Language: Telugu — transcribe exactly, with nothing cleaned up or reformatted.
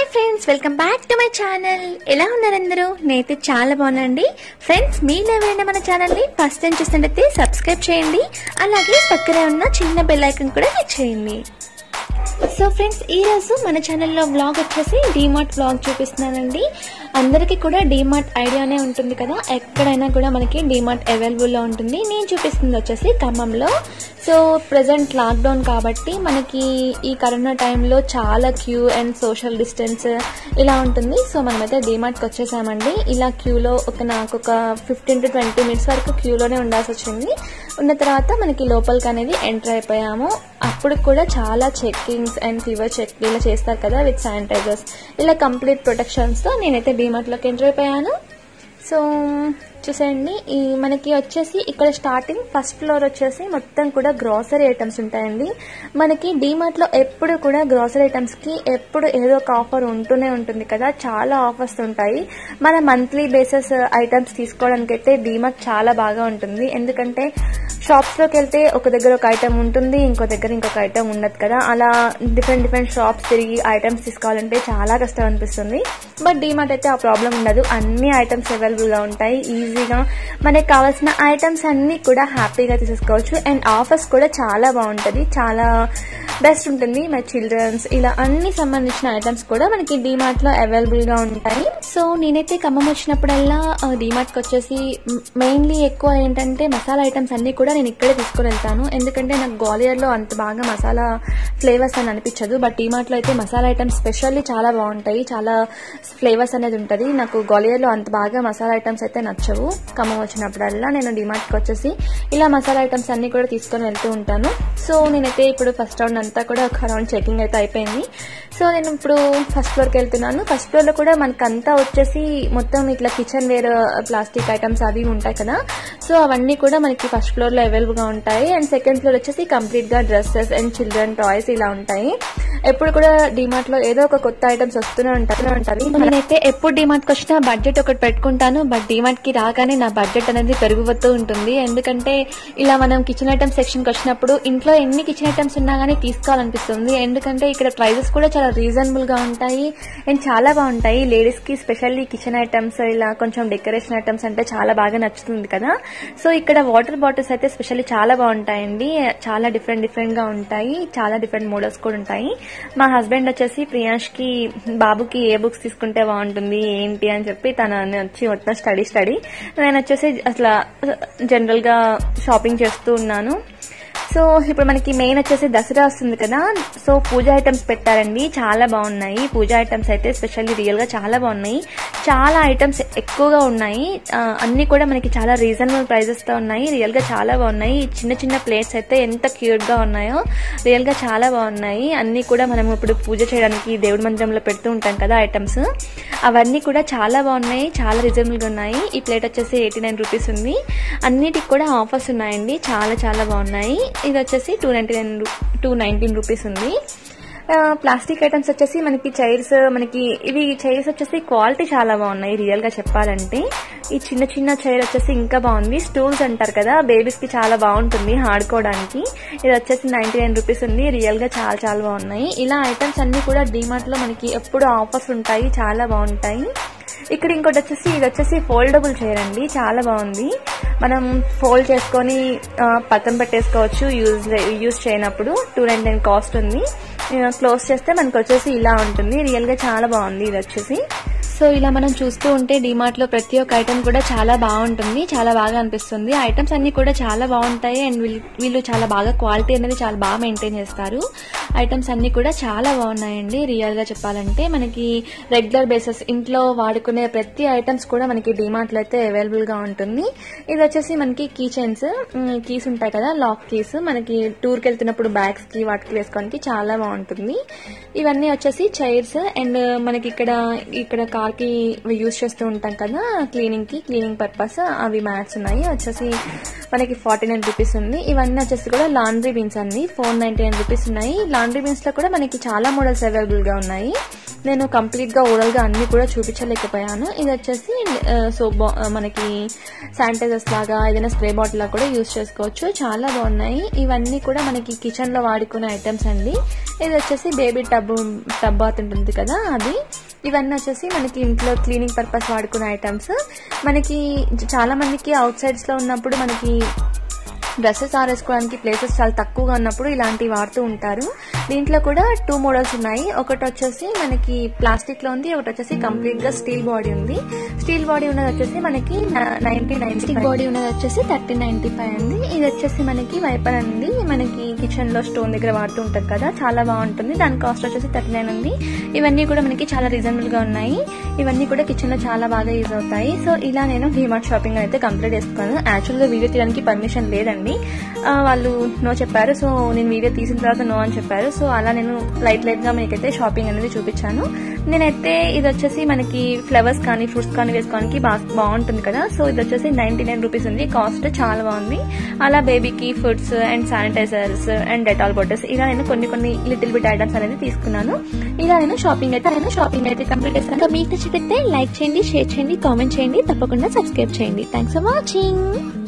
Friends, welcome back to my channel. ఎలా ఉన్నారు అందరూ? నేనైతే చాలా బాగున్నానండి. ఫ్రెండ్స్, మీరు ఎవరైనా మన ఛానల్ని ఫస్ట్ టైం చూస్తుంటే సబ్స్క్రైబ్ చేయండి. అలాగే పక్కనే ఉన్న చిన్న బెల్ ఐకాన్ కూడా క్లిక్ చేయండి. సో ఫ్రెండ్స్, ఈరోజు మన ఛానల్లో వ్లాగ్ వచ్చేసి డీమార్ట్ వ్లాగ్ చూపిస్తున్నానండి. అందరికీ కూడా డీమార్ట్ ఐడియానే ఉంటుంది కదా, ఎక్కడైనా కూడా మనకి డీమార్ట్ అవైలబుల్లో ఉంటుంది. నేను చూపిస్తుంది వచ్చేసి ఖమ్మంలో. సో ప్రజెంట్ లాక్డౌన్ కాబట్టి మనకి ఈ కరోనా టైంలో చాలా క్యూ అండ్ సోషల్ డిస్టెన్స్ ఇలా ఉంటుంది. సో మనమైతే డీమార్ట్కి వచ్చేసామండి. ఇలా క్యూలో ఒక నాకు ఒక ఫిఫ్టీన్ టు ట్వంటీ మినిట్స్ వరకు క్యూలోనే ఉండాల్సి వచ్చింది. ఉన్న తర్వాత మనకి లోపలికి అనేది ఎంటర్ అయిపోయాము. అప్పుడు కూడా చాలా చెక్కింగ్స్ అండ్ ఫీవర్ చెక్ ఇలా చేస్తారు కదా విత్ శానిటైజర్స్, ఇలా కంప్లీట్ ప్రొటెక్షన్స్తో నేనైతే డీమార్ట్లోకి ఎంటర్ అయిపోయాను. సో చూసేయండి, ఈ మనకి వచ్చేసి ఇక్కడ స్టార్టింగ్ ఫస్ట్ ఫ్లోర్ వచ్చేసి మొత్తం కూడా గ్రాసరీ ఐటమ్స్ ఉంటాయండి. మనకి డీమార్ట్లో ఎప్పుడు కూడా గ్రాసరీ ఐటమ్స్కి ఎప్పుడు ఏదో ఒక ఆఫర్ ఉంటూనే ఉంటుంది కదా, చాలా ఆఫర్స్ ఉంటాయి. మన మంత్లీ బేసిస్ ఐటమ్స్ తీసుకోవడానికి అయితే డీమార్ట్ చాలా బాగా ఉంటుంది. ఎందుకంటే షాప్స్లోకి వెళ్తే ఒక దగ్గర ఒక ఐటమ్ ఉంటుంది, ఇంకో దగ్గర ఇంకొక ఐటమ్ ఉండదు కదా. అలా డిఫరెంట్ డిఫరెంట్ షాప్స్ తిరిగి ఐటమ్స్ తీసుకోవాలంటే చాలా కష్టం అనిపిస్తుంది. బట్ డీమార్ట్ అయితే ఆ ప్రాబ్లం ఉండదు. అన్ని ఐటమ్స్ అవైలబుల్గా ఉంటాయి. ఈజీగా మనకి కావాల్సిన ఐటమ్స్ అన్ని కూడా హ్యాపీగా తీసేసుకోవచ్చు. అండ్ ఆఫర్స్ కూడా చాలా బాగుంటుంది, చాలా బెస్ట్ ఉంటుంది. మై చిల్డ్రన్స్ ఇలా అన్ని సంబంధించిన ఐటమ్స్ కూడా మనకి డీమార్ట్లో అవైలబుల్గా ఉంటాయి. సో నేనైతే ఖమ్మం వచ్చినప్పుడల్లా డీమార్ట్కి వచ్చేసి మెయిన్లీ ఎక్కువ ఏంటంటే మసాలా ఐటమ్స్ అన్ని కూడా నేను ఇక్కడే తీసుకుని వెళ్తాను. ఎందుకంటే నాకు గ్వాలియర్లో అంత బాగా మసాలా ఫ్లేవర్స్ అని అనిపించదు. బట్ డీమార్ట్లో అయితే మసాలా ఐటమ్స్ స్పెషల్లీ చాలా బాగుంటాయి, చాలా ఫ్లేవర్స్ అనేది ఉంటుంది. నాకు గ్వాలియర్లో అంత బాగా మసాలా ఐటమ్స్ అయితే నచ్చవు. ఖమ్మం వచ్చినప్పుడల్లా నేను డీమార్ట్కి వచ్చేసి ఇలా మసాలా ఐటమ్స్ అన్ని కూడా తీసుకొని వెళ్తూ ఉంటాను. సో నేనైతే ఇప్పుడు ఫస్ట్ రౌండ్ అంతా కూడా ఒక రౌండ్ చెకింగ్ అయితే అయిపోయింది. సో నేను ఇప్పుడు ఫస్ట్ ఫ్లోర్కి వెళ్తున్నాను. ఫస్ట్ ఫ్లోర్లో కూడా మనకంతా వచ్చేసి మొత్తం ఇట్లా కిచెన్ వేర్ ప్లాస్టిక్ ఐటమ్స్ అవి ఉంటాయి కదా. సో అవన్నీ కూడా మనకి ఫస్ట్ ఫ్లోర్లో అవైలబుల్గా ఉంటాయి. అండ్ సెకండ్ ఫ్లోర్ వచ్చేసి కంప్లీట్గా డ్రెస్సెస్ అండ్ చిల్డ్రన్ టాయ్స్ ఇలా ఉంటాయి. ఎప్పుడు కూడా డీమార్ట్లో ఏదో ఒక కొత్త ఐటమ్స్ వస్తూనే ఉంటాయి ఉంటాయి నేనైతే ఎప్పుడు డీమార్ట్కి వచ్చినా బడ్జెట్ ఒకటి పెట్టుకుంటాను. బట్ డీమార్ట్కి రాగానే నా బడ్జెట్ అనేది పెరిగిపోతూ ఉంటుంది. ఎందుకంటే ఇలా మనం కిచెన్ ఐటమ్స్ సెక్షన్కి వచ్చినప్పుడు ఇంట్లో ఎన్ని కిచెన్ ఐటమ్స్ ఉన్నా కానీ తీసుకోవాలనిపిస్తుంది. ఎందుకంటే ఇక్కడ ప్రైజెస్ కూడా చాలా రీజనబుల్గా ఉంటాయి అండ్ చాలా బాగుంటాయి. లేడీస్కి స్పెషల్లీ కిచెన్ ఐటమ్స్ ఇలా కొంచెం డెకరేషన్ ఐటమ్స్ అంటే చాలా బాగా నచ్చుతుంది కదా. సో ఇక్కడ వాటర్ బాటిల్స్ అయితే స్పెషల్లీ చాలా బాగుంటాయండి. చాలా డిఫరెంట్ డిఫరెంట్ గా ఉంటాయి, చాలా డిఫరెంట్ మోడల్స్ కూడా ఉంటాయి. మా హస్బెండ్ వచ్చేసి ప్రియాంష్ కి బాబుకి ఏ బుక్స్ తీసుకుంటే బాగుంటుంది ఏంటి అని చెప్పి తన వచ్చి మొత్తం స్టడీ స్టడీ నేను వచ్చేసి అసలు జనరల్ గా షాపింగ్ చేస్తూ ఉన్నాను. సో ఇప్పుడు మనకి మెయిన్ వచ్చేసి దసరా వస్తుంది కదా. సో పూజ ఐటమ్స్ పెట్టారండి, చాలా బాగున్నాయి. పూజ ఐటమ్స్ అయితే స్పెషల్లీ రియల్ గా చాలా బాగున్నాయి. చాలా ఐటమ్స్ ఎక్కువగా ఉన్నాయి. అన్ని కూడా మనకి చాలా రీజనబుల్ ప్రైజెస్ తో ఉన్నాయి. రియల్ గా చాలా బాగున్నాయి. చిన్న చిన్న ప్లేట్స్ అయితే ఎంత క్యూట్ గా ఉన్నాయో, రియల్ గా చాలా బాగున్నాయి. అన్ని కూడా మనం ఇప్పుడు పూజ చేయడానికి దేవుడి మందిరంలో పెడుతూ ఉంటాం కదా ఐటమ్స్, అవన్నీ కూడా చాలా బాగున్నాయి, చాలా రీజనబుల్ గా ఉన్నాయి. ఈ ప్లేట్ వచ్చేసి ఎయిటీ నైన్ రూపీస్ ఉంది. అన్నిటికి కూడా ఆఫర్స్ ఉన్నాయండి, చాలా చాలా బాగున్నాయి. ఇది వచ్చేసి two ninety nine two nineteen rupees ఉంది. ప్లాస్టిక్ ఐటమ్స్ వచ్చేసి మనకి చైర్స్, మనకి ఇవి చైర్స్ వచ్చేసి క్వాలిటీ చాలా బాగున్నాయి రియల్ గా చెప్పాలంటే. ఈ చిన్న చిన్న చైర్ వచ్చేసి ఇంకా బాగుంది. స్టూల్స్ అంటారు కదా, బేబీస్ కి చాలా బాగుంటుంది ఆడుకోవడానికి. ఇది వచ్చేసి నైన్టీ నైన్ రూపీస్ ఉంది. రియల్ గా చాలా చాలా బాగున్నాయి. ఇలా ఐటమ్స్ అన్ని కూడా డీమార్ట్ లో మనకి ఎప్పుడు ఆఫర్స్ ఉంటాయి, చాలా బాగుంటాయి. ఇక్కడ ఇంకోటి వచ్చేసి ఇది వచ్చేసి ఫోల్డబుల్ చైర్ అండి, చాలా బాగుంది. మనం ఫోల్డ్ చేసుకొని పక్కన పెట్టేసుకోవచ్చు యూజ్ యూజ్ చేయనప్పుడు. టూ నైన్టీ నైన్ కాస్ట్ ఉంది. క్లోజ్ చేస్తే మనకు వచ్చేసి ఇలా ఉంటుంది. రియల్ గా చాలా బాగుంది ఇది వచ్చేసి. సో ఇలా మనం చూస్తూ ఉంటే డీమార్ట్ లో ప్రతి ఒక్క ఐటమ్ కూడా చాలా బాగుంటుంది, చాలా బాగా అనిపిస్తుంది. ఐటమ్స్ అన్ని కూడా చాలా బాగుంటాయి అండ్ వీళ్ళు చాలా బాగా క్వాలిటీ అనేది చాలా బాగా మెయింటైన్ చేస్తారు. ఐటమ్స్ అన్ని కూడా చాలా బాగున్నాయండి. రియల్ గా చెప్పాలంటే మనకి రెగ్యులర్ బేసిస్ ఇంట్లో వాడుకునే ప్రతి ఐటమ్స్ కూడా మనకి డీమార్ట్ లో అయితే అవైలబుల్ గా ఉంటుంది. ఇది వచ్చేసి మనకి కీ చైన్స్, కీస్ ఉంటాయి కదా, లాక్ కీస్, మనకి టూర్ కి వెళ్తున్నప్పుడు బ్యాగ్స్ కి వాటికి వేసుకోవడానికి చాలా బాగుంటుంది. ఇవన్నీ వచ్చేసి చైర్స్ అండ్ మనకి ఇక్కడ ఇక్కడ కార్ కి యూజ్ చేస్తూ ఉంటాం కదా క్లీనింగ్ కి, క్లీనింగ్ పర్పస్ అవి మ్యాట్స్ ఉన్నాయి. వచ్చేసి మనకి ఫార్టీ నైన్ రూపీస్ ఉంది. ఇవన్నీ వచ్చేసి కూడా లాండ్రీ బీన్స్ అన్ని ఫోర్ నైన్టీ నైన్ రూపీస్ ఉన్నాయి. లాండ్రీ బీన్స్ లో కూడా మనకి చాలా మోడల్స్ అవైలబుల్ గా ఉన్నాయి. నేను కంప్లీట్ గా ఓవరాల్ గా అన్ని కూడా చూపించలేకపోయాను. ఇది వచ్చేసి సోప్ మనకి శానిటైజర్స్ లాగా ఏదైనా స్ప్రే బాటిల్ లాగా కూడా యూజ్ చేసుకోవచ్చు. చాలా బాగున్నాయి. ఇవన్నీ కూడా మనకి కిచెన్ లో వాడుకునే ఐటమ్స్ అండి. ఇది వచ్చేసి బేబీ టబ్ టబ్ బాత్ ఉంటుంది కదా అది. ఇవన్నీ వచ్చేసి మనకి ఇంట్లో క్లీనింగ్ పర్పస్ వాడుకునే ఐటమ్స్. మనకి చాలా మందికి అవుట్ సైడ్స్ లో ఉన్నప్పుడు మనకి డ్రెస్సెస్ ఆరేసుకోవడానికి ప్లేసెస్ చాలా తక్కువగా ఉన్నప్పుడు ఇలాంటివి వాడుతూ ఉంటారు. దీంట్లో కూడా టూ మోడల్స్ ఉన్నాయి. ఒకటి వచ్చేసి మనకి ప్లాస్టిక్ లో ఉంది, ఒకటి వచ్చేసి కంప్లీట్ గా స్టీల్ బాడీ ఉంది. స్టీల్ బాడీ ఉన్నది వచ్చేసి మనకి నైన్టీ నైన్టీ బాడీ ఉన్నది వచ్చేసి థర్టీ నైన్టీ ఫైవ్ అండి. ఇది వచ్చేసి మనకి వైపర్ అండి. మనకి కిచెన్ లో స్టోన్ దగ్గర వాడుతూ ఉంటారు కదా, చాలా బాగుంటుంది. దాని కాస్ట్ వచ్చేసి థర్టీ నైన్ ఉంది. ఇవన్నీ కూడా మనకి చాలా రీజనబుల్ గా ఉన్నాయి. ఇవన్నీ కూడా కిచెన్ లో చాలా బాగా యూజ్ అవుతాయి. సో ఇలా నేను డిమార్ట్ షాపింగ్ అయితే కంప్లీట్ చేసుకున్నాను. యాక్చువల్ గా వీడియో తీయడానికి పర్మిషన్ లేదండి, వాళ్ళు నో చెప్పారు. సో నేను వీడియో తీసిన తర్వాత నో అని చెప్పారు. సో అలా నేను లైట్ లైట్ గా మీకైతే షాపింగ్ అనేది చూపించాను. నేనైతే ఇది వచ్చేసి మనకి ఫ్లవర్స్ కానీ ఫ్రూట్స్ కానీ వేసుకోవడానికి బాగుంటుంది కదా. సో ఇది వచ్చేసి నైన్టీ నైన్ రూపీస్ ఉంది. కాస్ట్ చాలా బాగుంది. అలా బేబీకి foods and sanitizers and Dettol bottles ఇలా నేను కొన్ని కొన్ని లిటిల్ బిట్ ఐటమ్స్ అనేది తీసుకున్నాను. ఇలా నేను షాపింగ్ అయితే నేను షాపింగ్ అయితే కంప్లీట్ చేస్తాను. మీకు నచ్చితే లైక్ చేయండి, షేర్ చేయండి, కామెంట్ చేయండి, తప్పకుండా సబ్స్క్రైబ్ చేయండి. Thanks for watching.